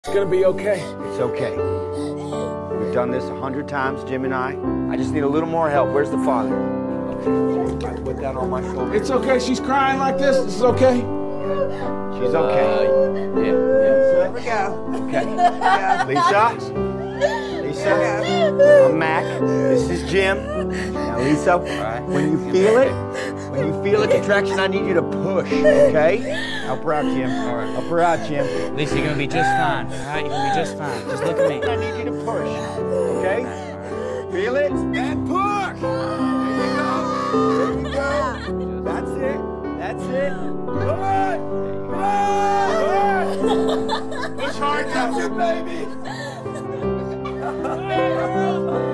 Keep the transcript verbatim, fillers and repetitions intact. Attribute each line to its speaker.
Speaker 1: It's gonna be okay.
Speaker 2: It's okay. We've done this a hundred times, Jim and I. I just need a little more help. Where's the father? Okay. I put that on my shoulder.
Speaker 1: It's okay. She's crying like this. This is okay.
Speaker 2: She's okay.
Speaker 3: Uh, yeah, yeah.
Speaker 4: There we go.
Speaker 2: Okay.
Speaker 4: Yeah.
Speaker 2: Lisa? Lisa? I'm Mac. This is Jim. Now, Lisa,
Speaker 3: right.
Speaker 2: when you feel it, when you feel a contraction, I need you to push, okay? Help her out, Jim.
Speaker 3: All right.
Speaker 2: Help her out, Jim.
Speaker 3: Lisa, you're gonna be just fine. All right, you're gonna be just fine. Just look at me.
Speaker 2: I need you to push, okay? Feel it? And push! There you go. There you go. That's it. That's it. Good. Good. Push hard, that's it, baby.